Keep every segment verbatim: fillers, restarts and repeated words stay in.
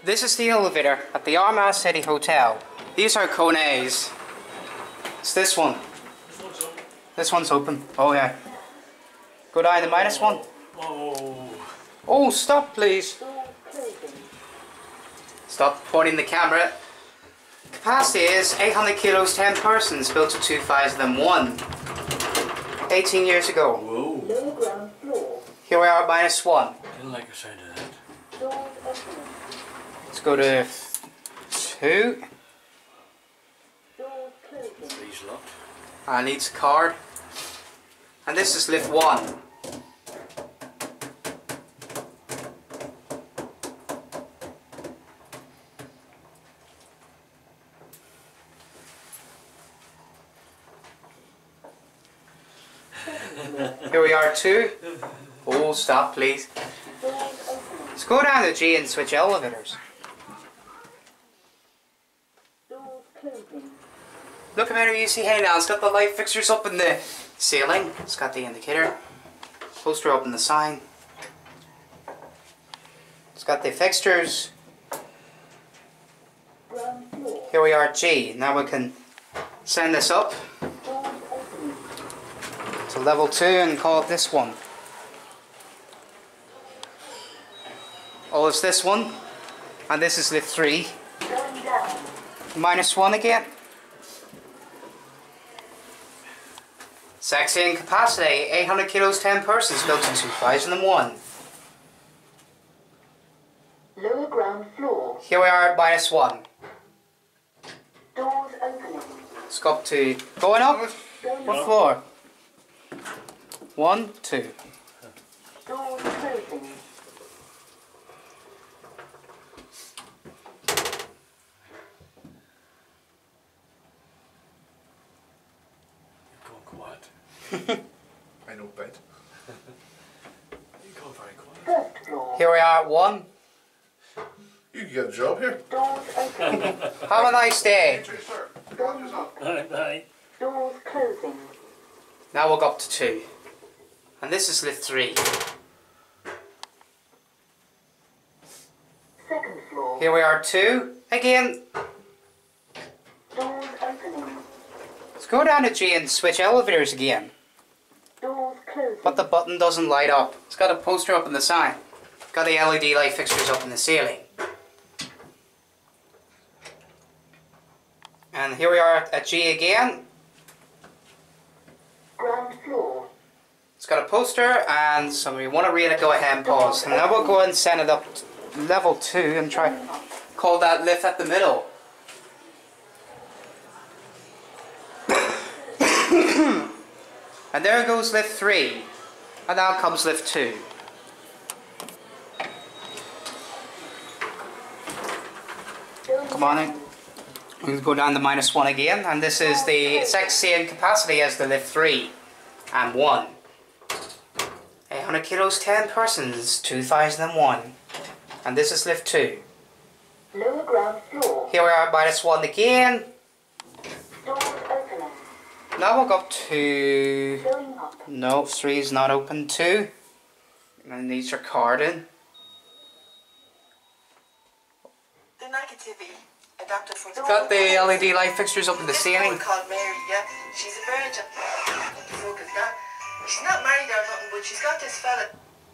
This is the elevator at the Armagh City Hotel. These are Kone A's. It's this one. This one's open. Oh yeah. Go down the minus one. Oh. Oh, stop please. Stop pointing the camera. Capacity is eight hundred kilos, ten persons, built in two thousand one. eighteen years ago. Whoa. Here we are at minus one. Didn't like the sound of that. Let's go to two. Three's locked. I need a card. And this is lift one. Here we are two. Oh, stop please. Let's go down to G and switch elevators. Look at how you see hey now, it's got the light fixtures up in the ceiling. It's got the indicator. Poster up in the sign. It's got the fixtures. Here we are at G. Now we can send this up to level two and call it this one. Oh, it's this one. And this is lift three. Minus one again. Sexy in capacity, eight hundred kilos, ten persons, built in two thousand one. Lower ground floor. Here we are at minus one. Doors opening. Let's go up to, going up? What floor? One, two. Doors closing. I know bed. You go very quiet. First floor. Here we are at one. You can get a job here. Doors opening. Have a nice day. Cheers, sir. The garage is up. Bye bye. Doors closing. Now we'll go up to two. And this is lift three. Second floor. Here we are two. Again. Doors opening. Let's go down to G and switch elevators again. Doors closing. But the button doesn't light up. It's got a poster up in the sign. Got the L E D light fixtures up in the ceiling. And here we are at G again. Ground floor. It's got a poster and so we want to read it, go ahead and pause. And now we'll go ahead and send it up to level two and try call that lift at the middle. And there goes lift three. And now comes lift two. Come on in. We'll go down to minus one again, and this is the same capacity as the lift three and one. eight hundred kilos, ten persons, two thousand one. And this is lift two. Lower ground floor. Here we are at minus one again. Doors opening. Now we'll go up to... Going up. No, three is not open. Two. And needs your card in. The negativity adapted for the Got the L E D light fixtures up in the This ceiling. woman called Mary, yeah, she's a virgin. What the fuck is that? She's not married or nothing, but she's got this fella.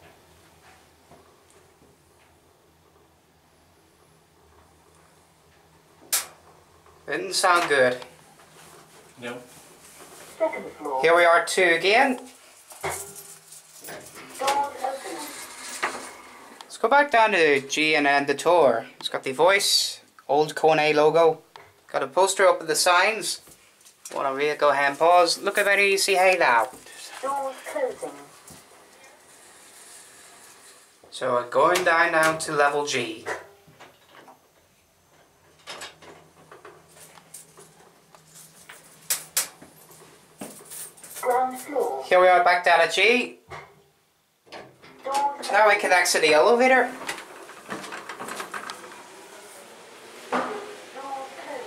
Didn't sound good. No. Second floor. Here we are two again. Doors opening. Let's go back down to G and end the tour. It's got the voice, old Kone logo. Got a poster up with the signs. Want to read it, go ahead and pause. Look at whether you see hey now. Doors closing. So we're going down now to level G. Ground floor. Here we are back down at G. Doors Now we can exit the elevator.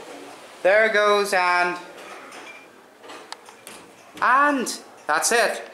There it goes, and and that's it.